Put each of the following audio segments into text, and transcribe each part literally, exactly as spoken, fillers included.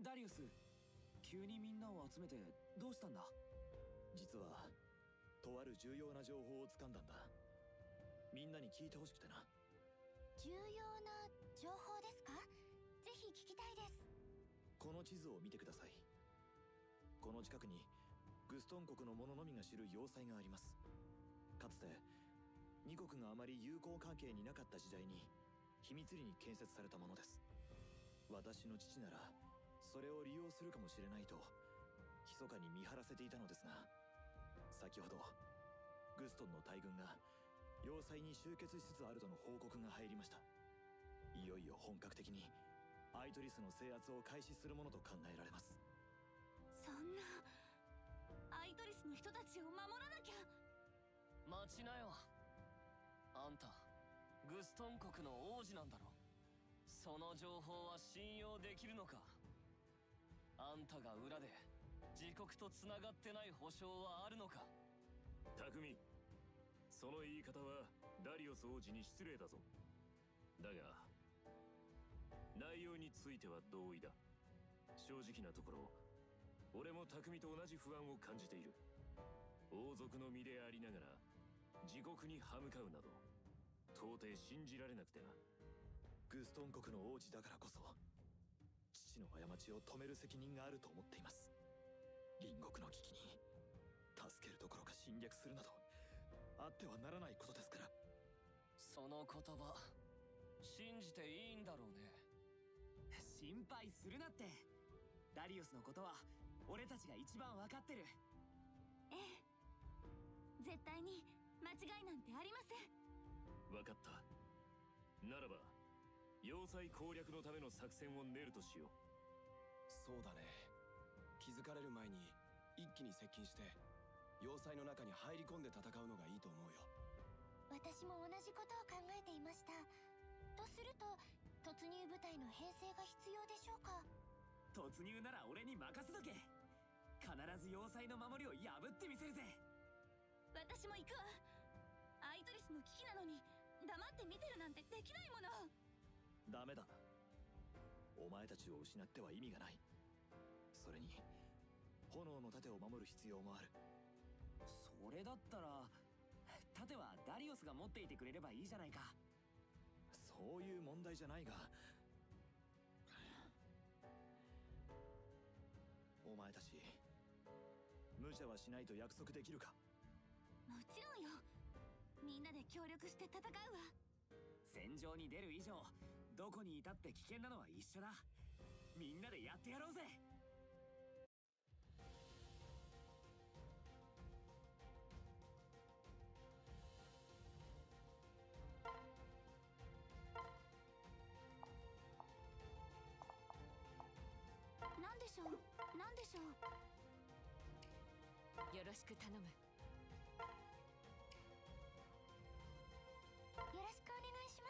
ダリウス、急にみんなを集めてどうしたんだ？ 実はとある重要な情報を掴んだんだ。みんなに聞いてほしくてな。 重要な情報ですか？ぜひ聞きたいです。 この地図を見てください。この近くにグストン国の者のみが知る要塞があります。かつてに国があまり友好関係になかった時代に秘密裏に建設されたものです。私の父ならそれを利用するかもしれないと密かに見張らせていたのですが、先ほどグストンの大軍が要塞に集結しつつあるとの報告が入りました。いよいよ本格的にアイトリスの制圧を開始するものと考えられます。 そんな、アイトリスの人たちを守らなきゃ。 待ちなよ。あんたグストン国の王子なんだろ。その情報は信用できるのか？あんたが裏で自国とつながってない保証はあるのか？ 匠、その言い方はダリオス王子に失礼だぞ。だが内容については同意だ。正直なところ俺も匠と同じ不安を感じている。王族の身でありながら自国に歯向かうなど到底信じられなくてな。 グストン国の王子だからこそ父の過ちを止める責任があると思っています。隣国の危機に助けるどころか侵略するなどあってはならないことですから。 その言葉信じていいんだろうね。 心配するなって。ダリウスのことは俺たちが一番分かってる。 ええ、絶対に間違いなんてありません。 分かった。ならば要塞攻略のための作戦を練るとしよう。 そうだね。気づかれる前に一気に接近して要塞の中に入り込んで戦うのがいいと思うよ。 私も同じことを考えていました。とすると突入部隊の編成が必要でしょうか？ 突入なら俺に任せとけ。必ず要塞の守りを破ってみせるぜ。 私も行くわ。アイトリスの危機なのに黙って見てるなんてできないもの。 ダメだ。お前たちを失っては意味がない。それに炎の盾を守る必要もある。 それだったら盾はダリオスが持っていてくれればいいじゃないか。 そういう問題じゃないが、お前たち無茶はしないと約束できるか？ もちろんよ。みんなで協力して戦うわ。 戦場に出る以上どこにいたって危険なのは一緒だ。みんなでやってやろうぜ。 なんでしょう、なんでしょう。 よろしく頼む。 よろしくお願いします。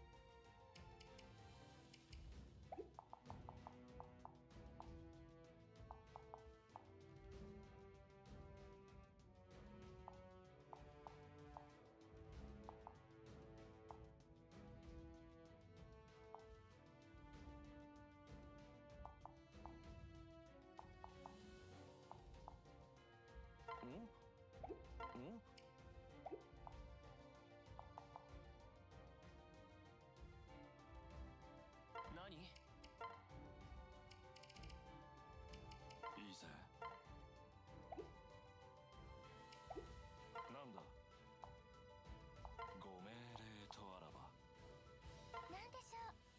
んん何？ いいぜ。なんだ？ご命令とあらば。 なんでし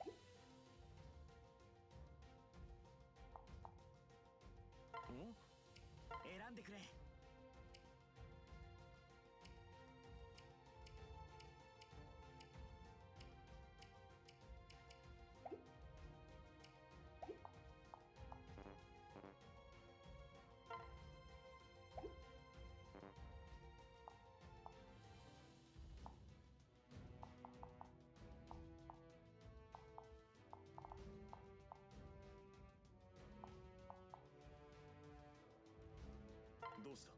ょう。 ん？ 選んでくれ。 どうした？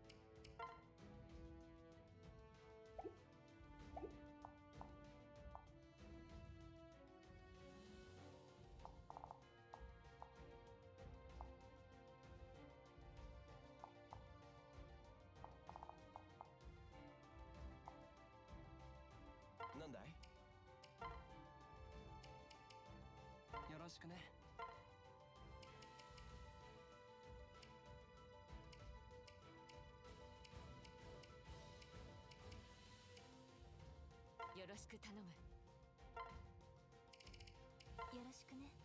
ろしくね。 よろしく頼む。よろしくね。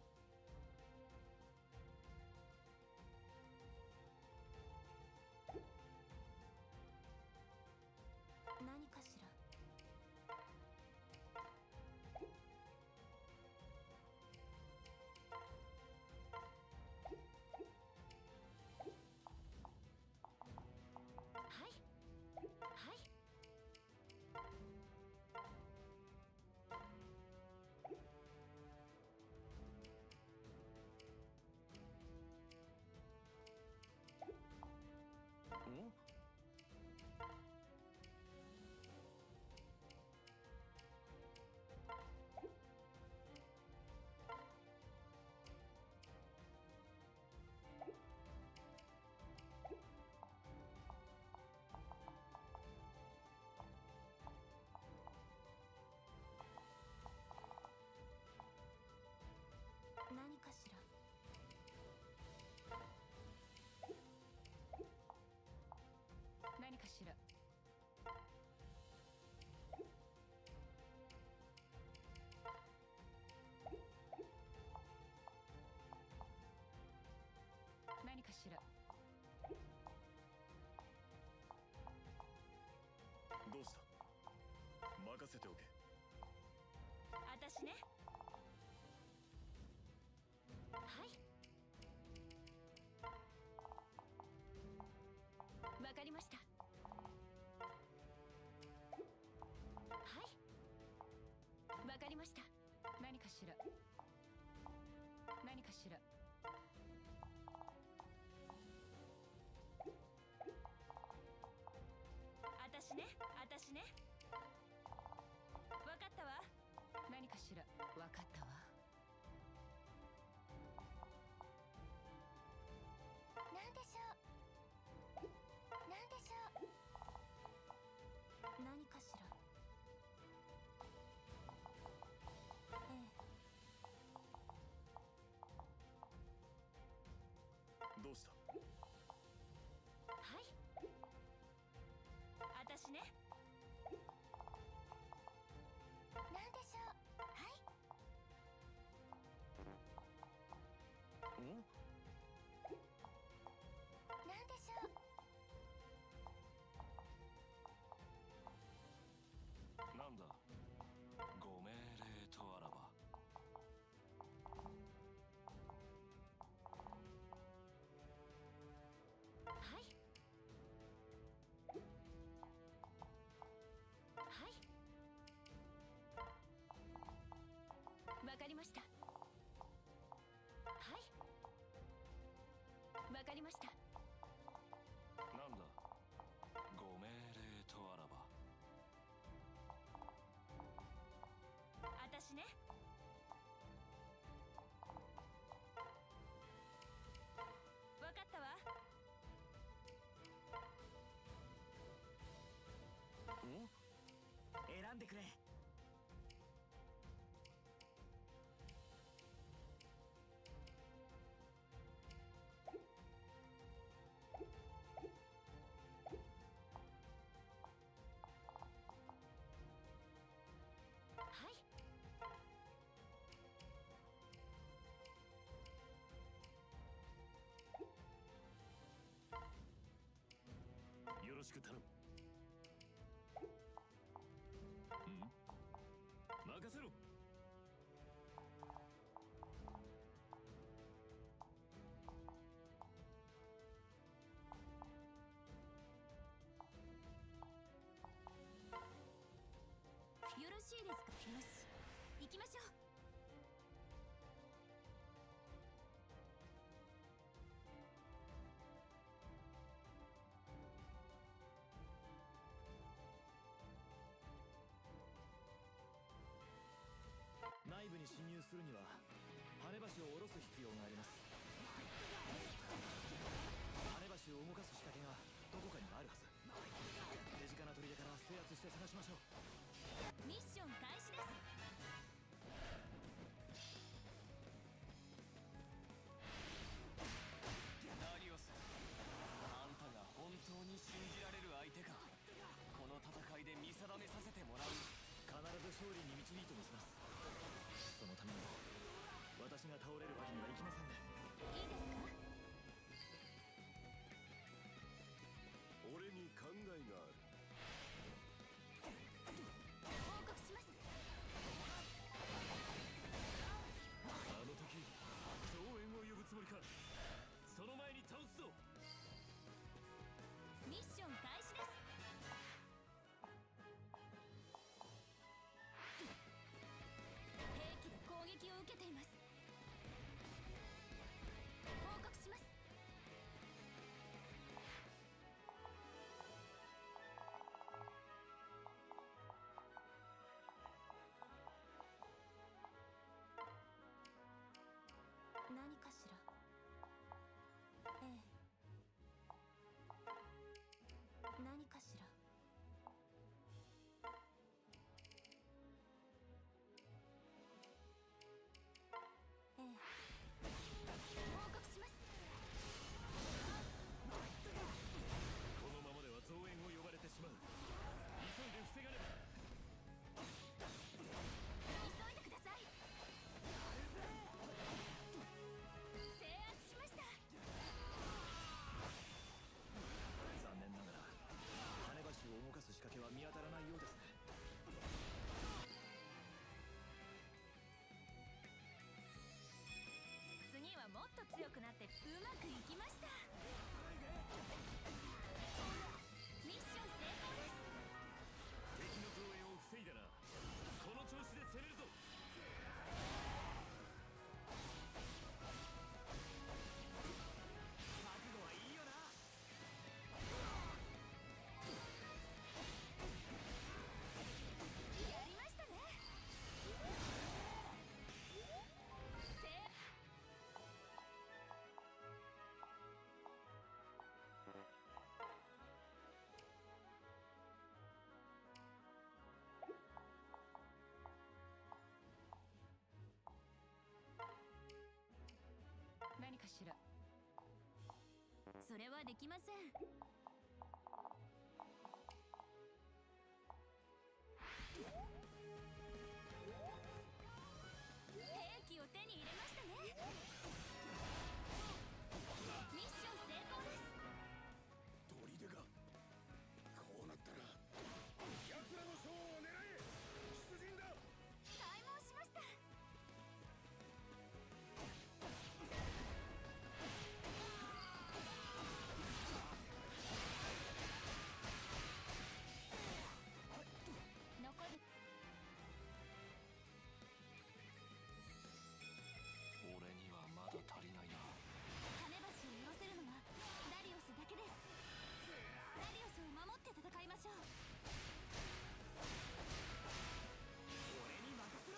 何かしら。はいはい。何かしら。何かしら。何かしら。 どうした？任せておけ。 私ね。はい。わかりました。はい。わかりました。何かしら。何かしら。私ね。私ね。わかったわ。何かしら。わかったわ。なんでしょう。なんでしょう。何かしら。ええ。 どうした？ はい。私ね。なんでしょう。はい。 ん？ なんでしょう。 なんだ、ご命令とあらば。 はい。はい。わかりました。はい。わかりました。 なんだ、ご命令とあらば。 私ね。わかったわ。 ん？ 選んでくれ。 はい。 よろしく頼む。ん？任せろ。 よろしいですか。よし、行きましょう。 内部に侵入するには跳ね橋を下ろす必要があります。跳ね橋を動かす仕掛けがどこかにあるはず。手近な砦から制圧して探しましょう。 ミッション開始です。 と強くなってうまくいきました。ミッション成功です。 敵の増援を防いだな。この調子で攻めるぞ。 覚悟はいいよな。 やりましたね。せ何かしら。それはできません。兵器を手に入れましたね。ミッション成功です。 砦がこうなったら奴らの将を狙え。出陣だ。 開門しました。残る俺にはまだ足りないな。 種橋を下ろせるのはダリオスだけです。ダリオスを守って戦いましょう。 俺に任せろ。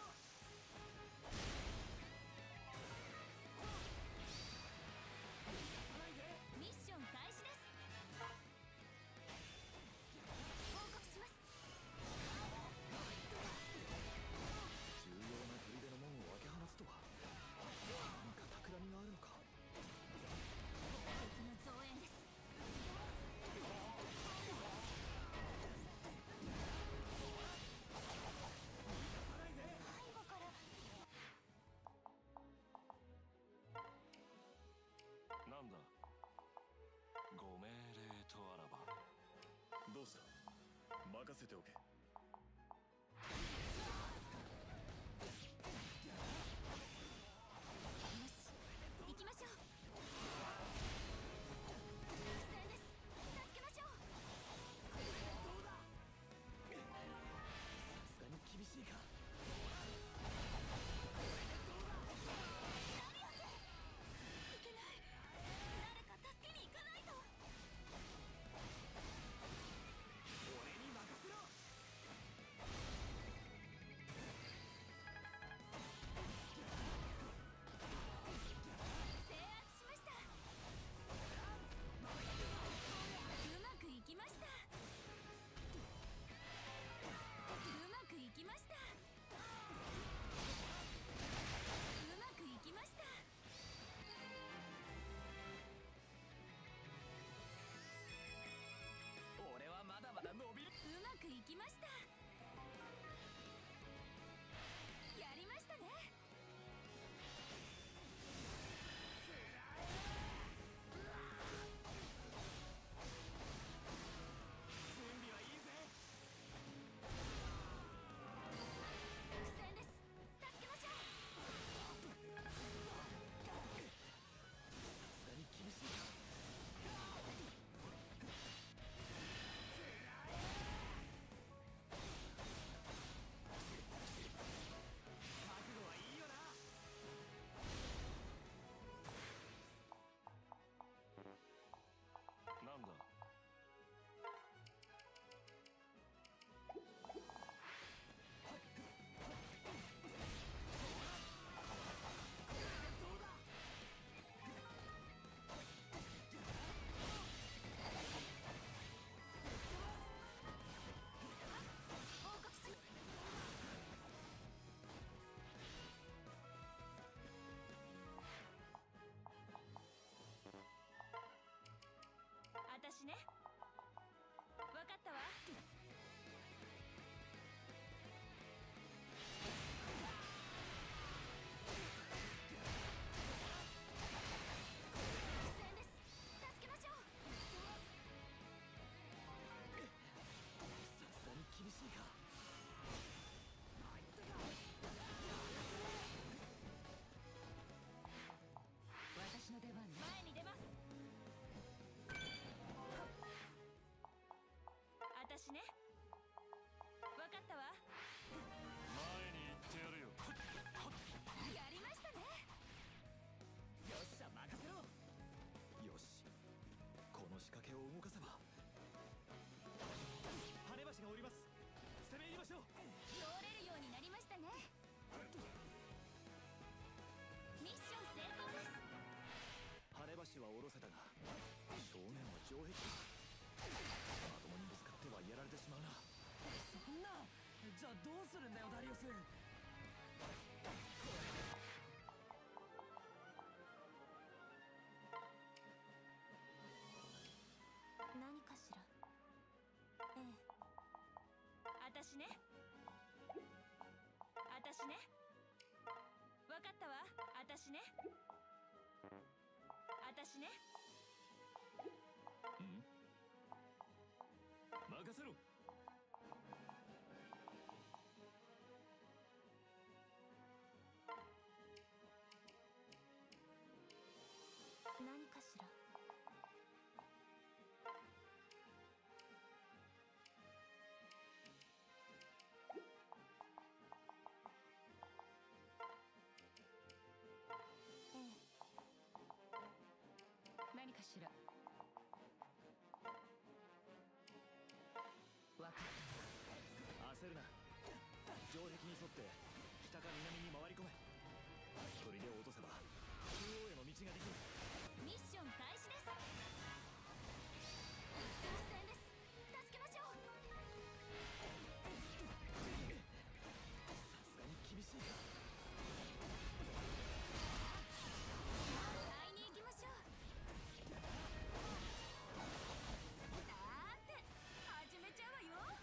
ミッション開始です。報告します。 重要な砦の門を開け放つとは、何か企みがあるのか。 敵の増援です。背後からなんだ。ご命令とあらば。 どうした。任せておけ。 よし、行きましょう。苦戦です。助けましょう。 さすがに厳しいか。 いけない。誰か助けに行かないと。 俺に任せろ。 せたが正面は城壁だ。まともにぶつかってはやられてしまうな。 そんな。じゃあどうするんだよダリオス。 何かしら。ええ、 私ね私ねわかったわ。私ね私ねうん、任せろ。 何かしら。ええ、 何かしら。わかった焦るな。城壁に沿って北か南に回り込め。砦を落とせば中央への道ができる。 ミッション開始です。突戦です。助けましょう。 さすがに厳しいか。 買いに行きましょう。さーて始めちゃうわよ。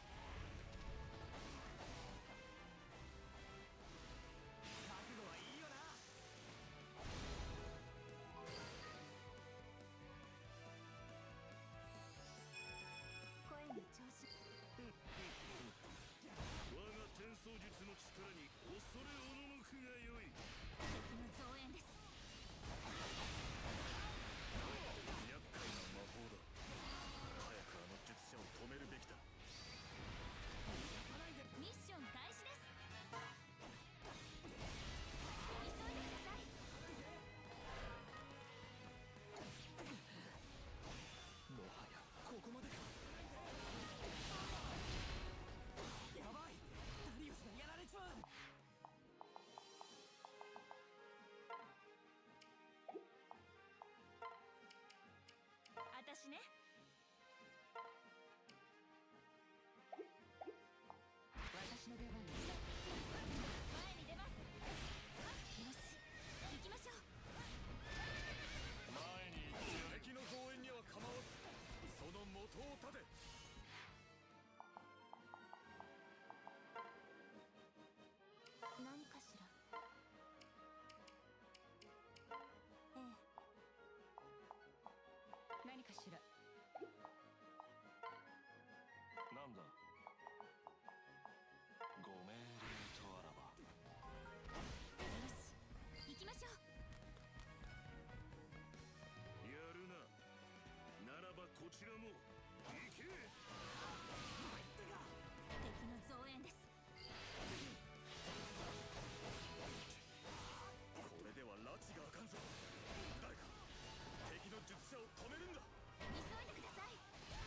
覚悟はいいよな。 声の調子。 我が転送術の力に恐れおののくがよい。 敵の増援です。 厄介な魔法だ。早くあの術者を止めるべきだ。 ミッション開始です。急いでください。 もはやここまでか。 やばい、ダリオスがやられちまう。 私ね私の出番です。前に出ます。よし、行きましょう。 前に行って敵の増援には構わずその元を立て。 何かしら。ええ、 何かしら。 なんだ。ご命令とあらば。 よし、行きましょう。 やるな。ならばこちらも行け。 敵の増援です。 これでは拉致があかんぞ。誰か敵の術者を止めるんだ。 急いでください。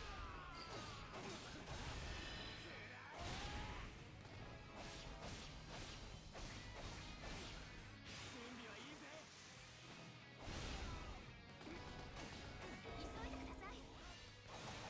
準備はいいぜ。 急いでください。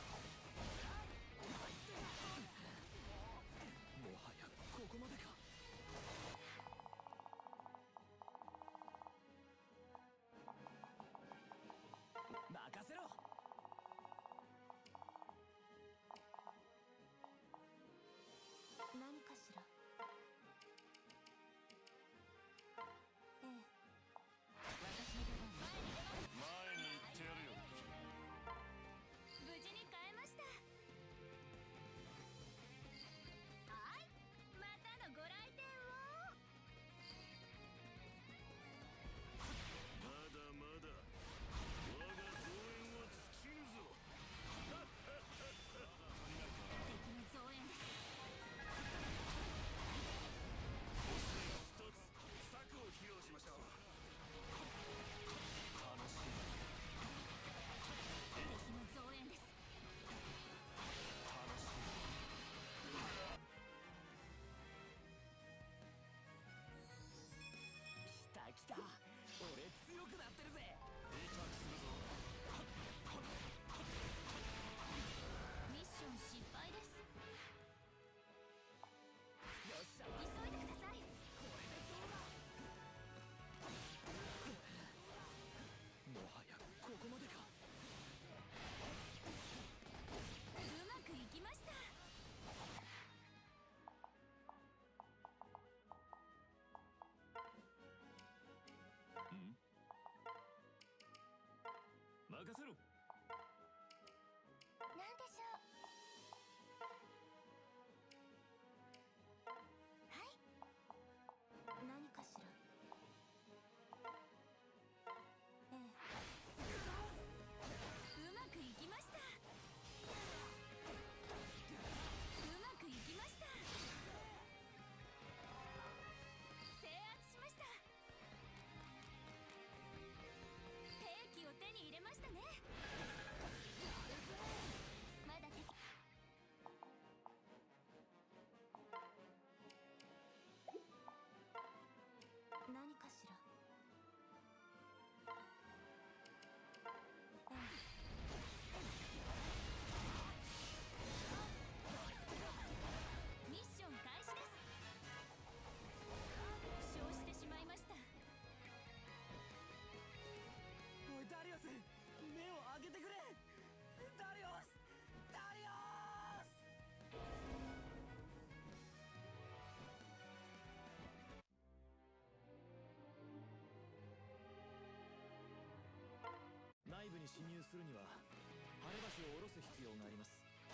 に侵入するには跳ね橋を下ろす必要があります。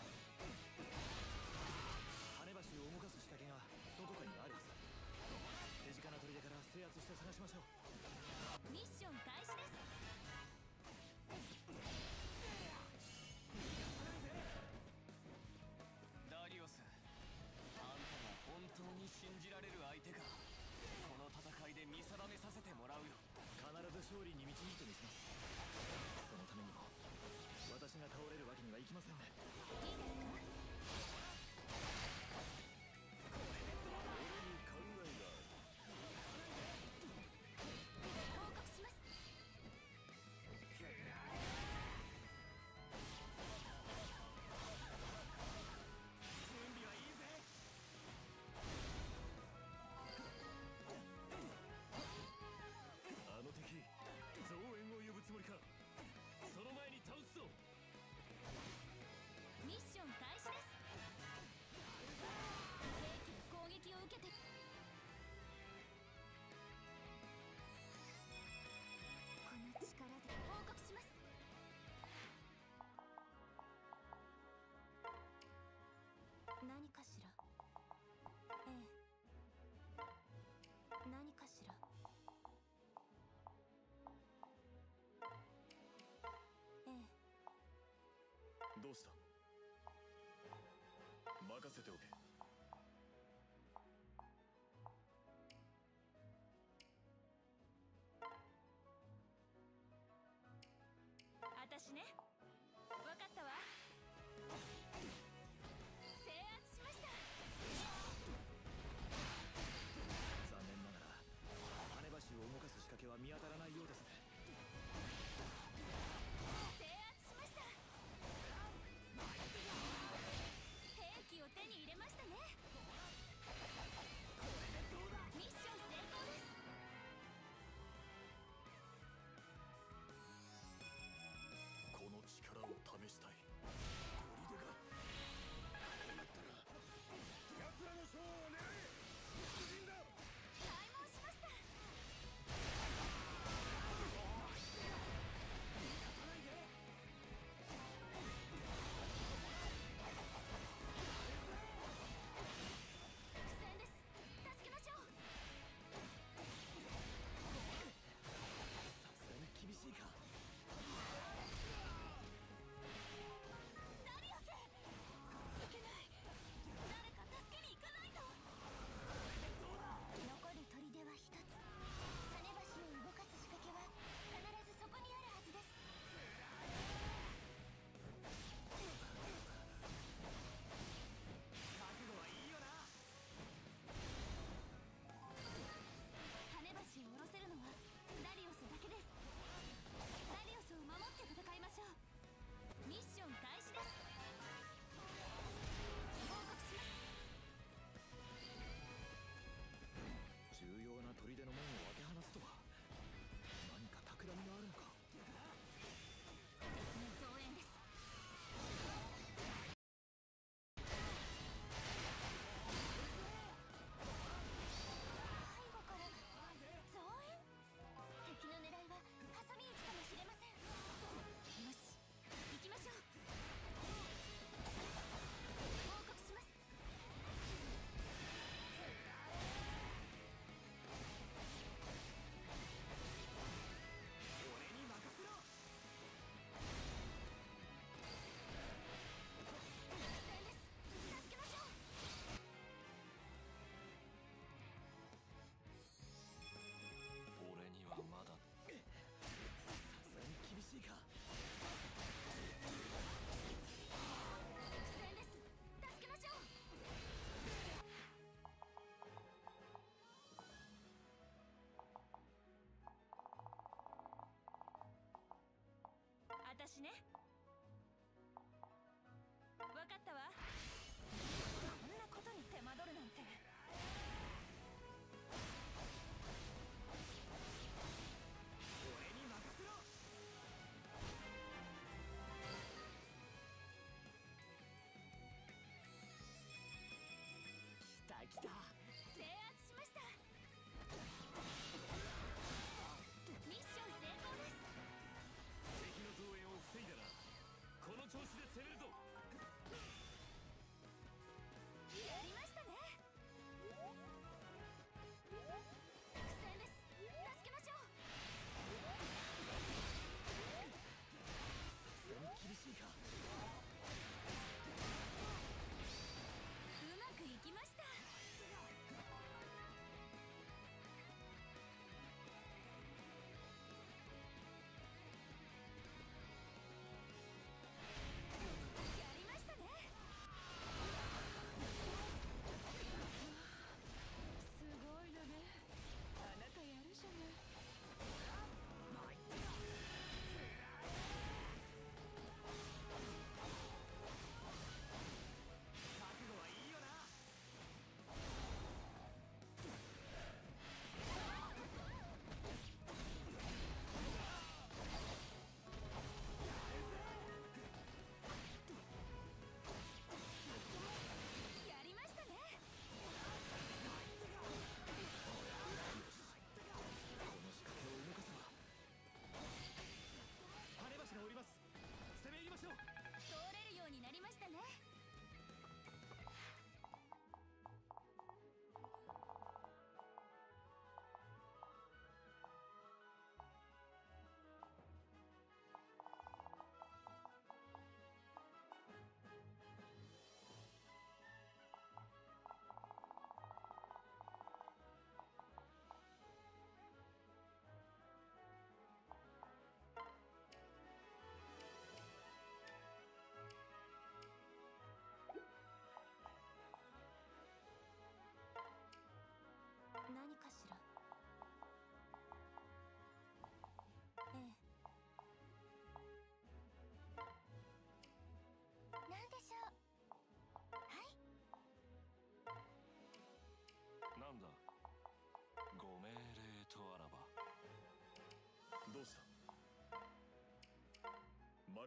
跳ね橋を動かす仕掛けがどこかにあるはず。手近な砦から制圧して探しましょう。 ミッション開始です。 ダリオス、あんたが本当に信じられる相手か。この戦いで見定めさせてもらうよ。 必ず勝利に導いてみせます。そのためにも私が倒れるわけにはいきませんね。 いいですか？ 俺に考えがある。 報告します。 準備はいいぜ。 あの敵増援を呼ぶつもりか。その前に倒すぞ。 ミッション開始です。兵器の攻撃を受けて。この力で報告します。何かしら。ええ、何かしら。ええ、 どうした？任せておけ。 私ね。わかったわ。制圧しました。 残念ながら跳ね橋を動かす仕掛けは見当たらないようですね。 制圧しました。兵器を手に入れましたね。ミッション成功です。 この力を試したい。 砦がこうなったら奴らの将を狙え。出陣だ。 開門しました。苦戦です。助けましょう。 さすがに厳しいか。 ダリオス、いけない。誰か助けに行かないと。 残る砦は一つ。跳ね橋を動かす仕掛けは必ずそこにあるはずです。 覚悟はいいよな。 跳ね橋を下ろせるのはダリオスだけです。ダリオスを守って戦いましょう。ミッション開始です。報告します。 重要な砦の門を開け放つとは何か企みがあるのか。 敵の増援です。 背後から増援。敵の狙いは挟み撃ちかもしれません。 よし、行きましょう。報告します。 俺に任せろ。 苦戦です。助けましょう。 俺にはまだ。 さすがに厳しいか。 苦戦です。助けましょう。私ね。わかったわ。こんなことに手間取るなんて。 俺に任せろ。来た来た。 制圧しました。ミッション成功です。 敵の増援を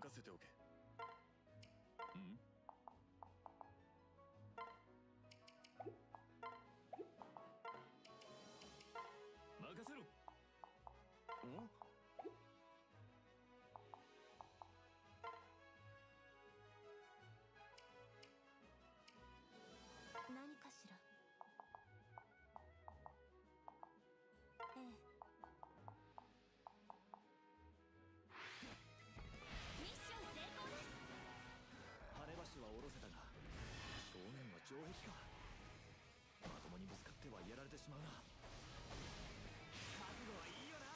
任せておけ。ん？任せろ。 ん？ 何かしら。ええ。ミッション成功です。 羽橋は下ろせたが正面は城壁か。まともにぶつかってはやられてしまうな。 覚悟はいいよな。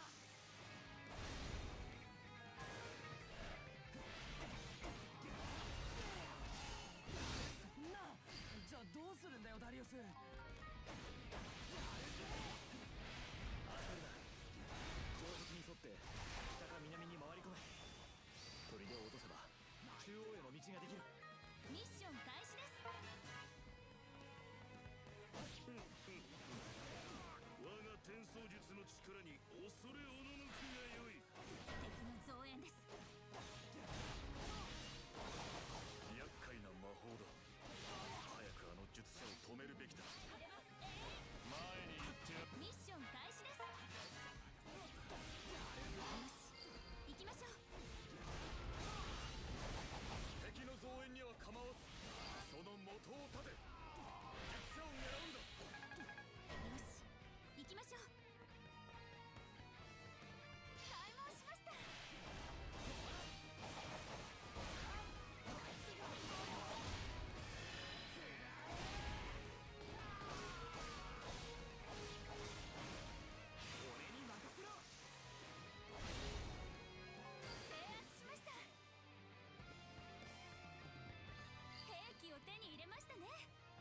そんな、じゃあどうするんだよダリオス。 焦るな。城壁に沿って北か南に回り込め。砦を落とせば中央への道ができる。 ミッション開始です。 我が転送術の力に恐れおののくがよい。 敵の増援です。 厄介な魔法だ。早くあの術者を止めるべきだ。前に行ってや。 ミッション開始です。よし、行きましょう。 敵の増援には構わずその元を立て。術者を狙うんだ。 よし、行きましょう。開門しました。 俺に任せろ。 制圧しました。兵器を手に入れましたね。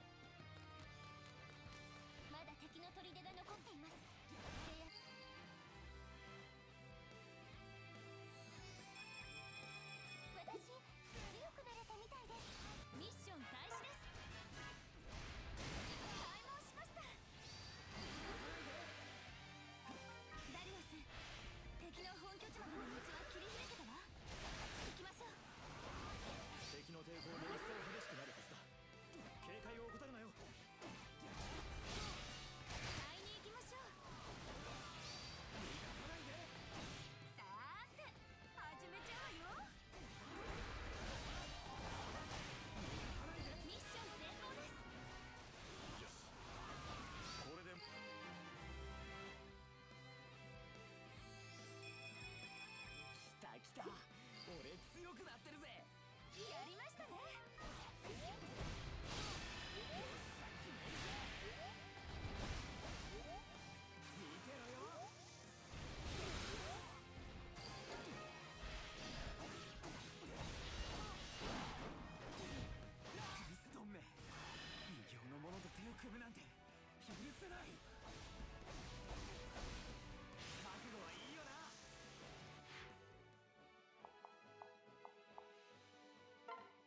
まだ敵の砦が残っています。制圧。私強くなれたみたいです。 ミッション開始です。開門しました。ダリオス、敵の本拠地までの道は切り開けたわ。行きましょう。 敵の抵抗も一層激しくなるはずだ。警戒を怠るなよ。 買いに行きましょう。さーて、始めちゃうわよ。ミッション成功です。 よし、これで。 来た来た。俺強くなってるぜ。 やりましたね。 見てろよ。グストンめ、異形の者と手を組むなんて許せない。覚悟はいいよな。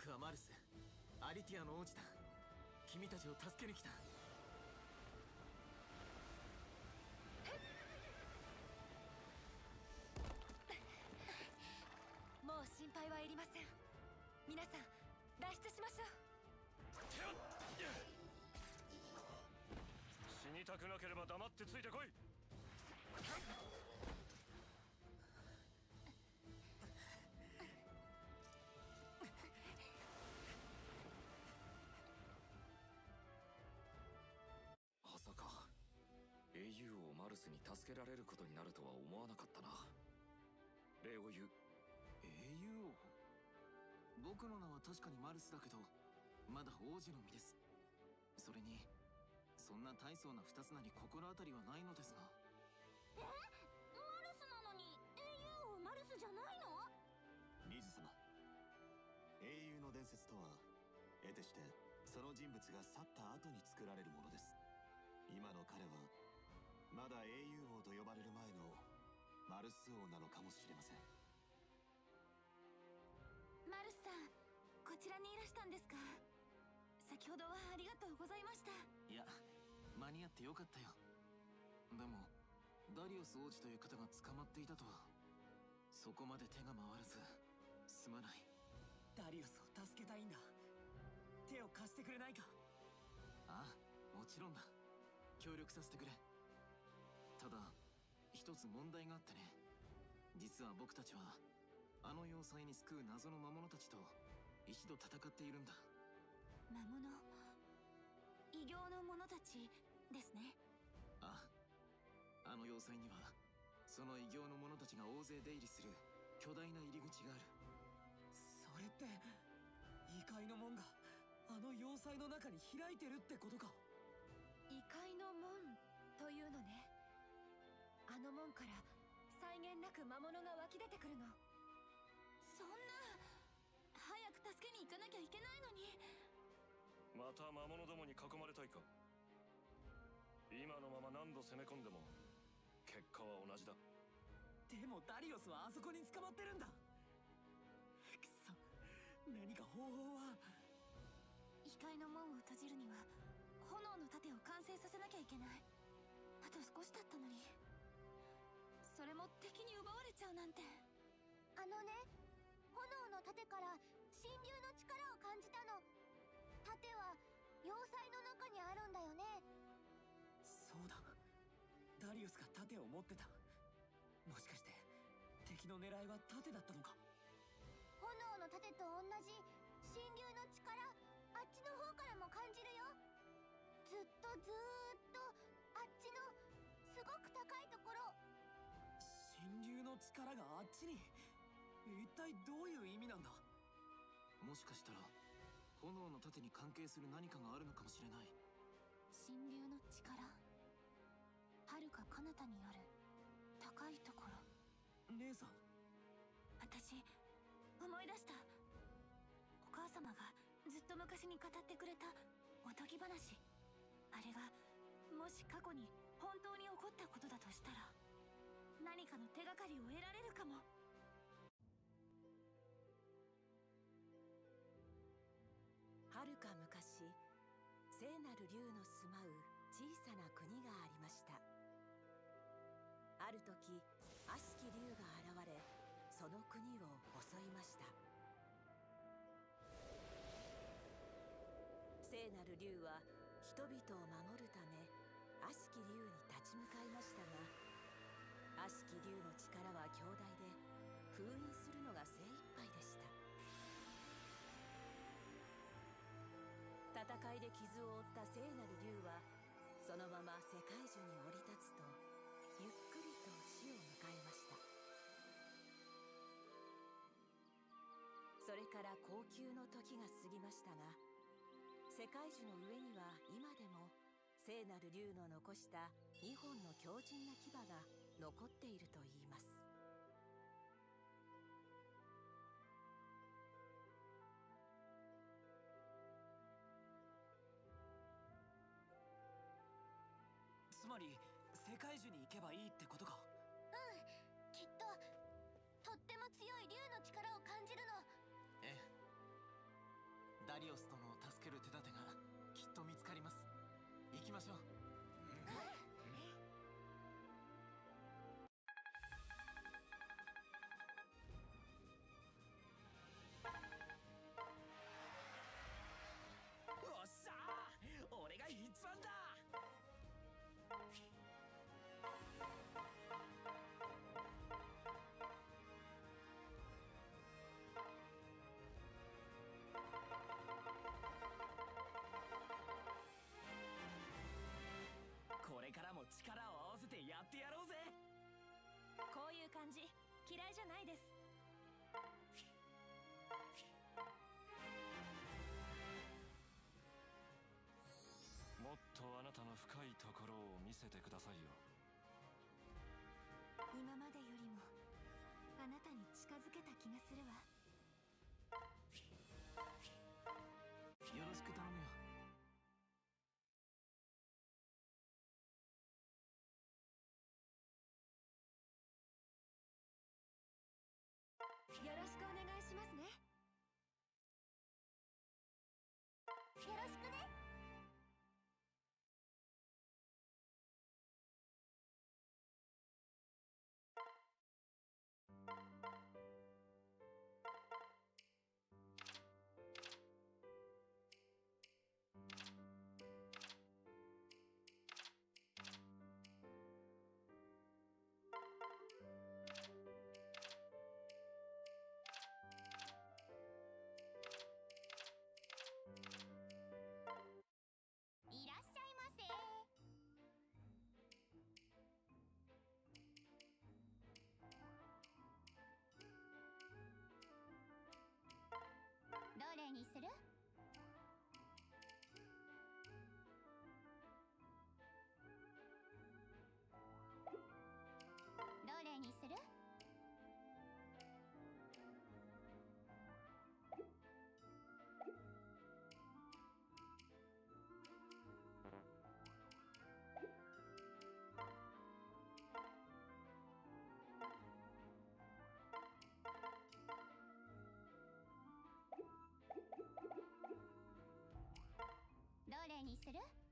僕はマルス、アリティアの王子だ。君たちを助けに来た。 もう心配はいりません。皆さん脱出しましょう。 死にたくなければ黙ってついてこい。 まさか英雄王マルスに助けられることになるとは思わなかったな。礼を言う。 英雄王？僕の名は確かにマルスだけど、まだ王子の身です。それにそんな大層な二つなに心当たりはないのですが。 え、マルスなのに英雄王マルスじゃないの？ リズ様、英雄の伝説とは得てしてその人物が去った後に作られるものです。今の彼はまだ英雄王と呼ばれる前のマルス王なのかもしれません。 マルスさん、こちらにいらしたんですか。先ほどはありがとうございました。 いや、間に合ってよかったよ。でもダリオス王子という方が捕まっていたとは、そこまで手が回らずすまない。 ダリオスを助けたいんだ。手を貸してくれないか。 ああ、もちろんだ。協力させてくれ。ただ一つ問題があってね。実は僕たちはあの要塞に救う謎の魔物たちと一度戦っているんだ。 魔物、異形の者たちですね。 ああ、あの要塞にはその異形の者たちが大勢出入りする巨大な入り口がある。 それって異界の門があの要塞の中に開いてるってことか。 異界の門というのね。あの門から際限なく魔物が湧き出てくるの。そんな、早く助けに行かなきゃいけないのに。 また魔物どもに囲まれたいか。今のまま何度攻め込んでも結果は同じだ。 でもダリオスはあそこに捕まってるんだ。くそ、何か方法は。 異界の門を閉じるには炎の盾を完成させなきゃいけない。あと少しだったのに。それも敵に奪われちゃうなんて。 あのね、炎の盾から神竜の力を感じたの。盾は要塞の中にあるんだよね。 そうだ、ダリオスが盾を持ってた。もしかして敵の狙いは盾だったのか。 炎の盾と同じ神竜の力、あっちの方からも感じるよ。ずっとずーっとあっちのすごく高いところ。 神竜の力があっちに。一体どういう意味なんだ。 もしかしたら炎の盾に関係する何かがあるのかもしれない。 神竜の力、遥か彼方にある高いところ。 姉さん、 私思い出した。お母様がずっと昔に語ってくれたおとぎ話。あれがもし過去に本当に起こったことだとしたら、何かの手がかりを得られるかも。 はるか昔、聖なる竜の住まう小さな国がありました。ある時、悪しき竜が現れ、その国を襲いました。聖なる竜は人々を守るため悪しき竜に立ち向かいましたが、悪しき竜の力は強大で封印するのが精一杯でした。戦いで傷を負った聖なる竜はそのまま世界樹に降り立つと、ゆっくりと死を迎えました。それから高級の時が過ぎましたが、世界樹の上には今でも聖なる竜の残したにほんの強靭な牙が残っているといいます。 つまり世界樹に行けばいいってことか。 うん、きっととっても強い竜の力を感じるの。 ええ、 ダリオス殿を助ける手立てがきっと見つかります。行きましょう。 おっしゃー、俺が一番だ。これからも力を合わせてやってやろうぜ。 こういう感じ嫌いじゃないです。 もっとあなたの深いところを見せてくださいよ。 今までよりもあなたに近づけた気がするわ。 よろしく頼むよ。 よろしくお願いしますね。 よろしくね。いらっしゃいませ。どれにする？どれにする？どれにする？